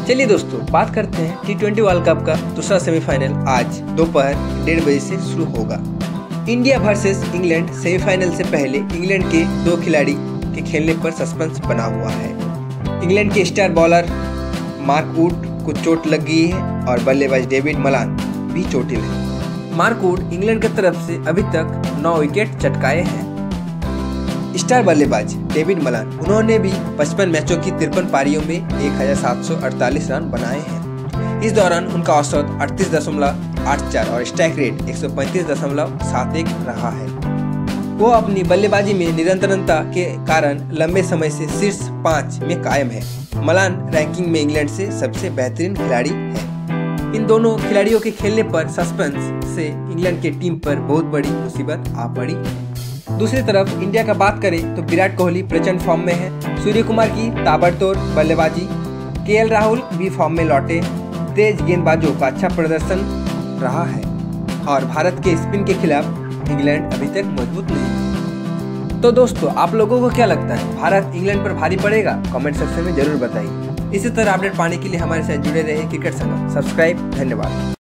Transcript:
चलिए दोस्तों, बात करते हैं T20 वर्ल्ड कप का दूसरा सेमीफाइनल आज दोपहर 1:30 बजे से शुरू होगा। इंडिया वर्सेस इंग्लैंड सेमीफाइनल से पहले इंग्लैंड के 2 खिलाड़ी के खेलने पर सस्पेंस बना हुआ है। इंग्लैंड के स्टार बॉलर मार्क वुड को चोट लग गई है और बल्लेबाज डेविड मलान भी चोटिल है। मार्क वुड इंग्लैंड की तरफ से अभी तक 9 विकेट चटकाए हैं। स्टार बल्लेबाज डेविड मलान, उन्होंने भी 55 मैचों की 53 पारियों में 1748 रन बनाए हैं। इस दौरान उनका औसत 38.84 और स्ट्राइक रेट 135.71 रहा है। वो अपनी बल्लेबाजी में निरंतरता के कारण लंबे समय से शीर्ष 5 में कायम है। मलान रैंकिंग में इंग्लैंड से सबसे बेहतरीन खिलाड़ी है। इन दोनों खिलाड़ियों के खेलने पर सस्पेंस से इंग्लैंड की टीम पर बहुत बड़ी मुसीबत आ पड़ी। दूसरी तरफ इंडिया का बात करें तो विराट कोहली प्रचंड फॉर्म में है। सूर्य कुमार की ताबड़तोड़ बल्लेबाजी, केएल राहुल भी फॉर्म में लौटे। तेज गेंदबाजों का अच्छा प्रदर्शन रहा है और भारत के स्पिन के खिलाफ इंग्लैंड अभी तक मजबूत नहीं। तो दोस्तों, आप लोगों को क्या लगता है, भारत इंग्लैंड पर भारी पड़ेगा? कमेंट सेक्शन में जरूर बताइए। इसी तरह अपडेट पाने के लिए हमारे साथ जुड़े रहे क्रिकेट संगम। सब्सक्राइब। धन्यवाद।